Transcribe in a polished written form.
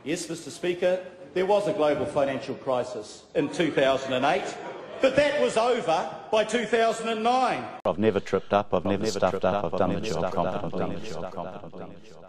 Yes, Mr Speaker, there was a global financial crisis in 2008, but that was over by 2009. I've never tripped up, I've never stuffed up, I've done the job competently.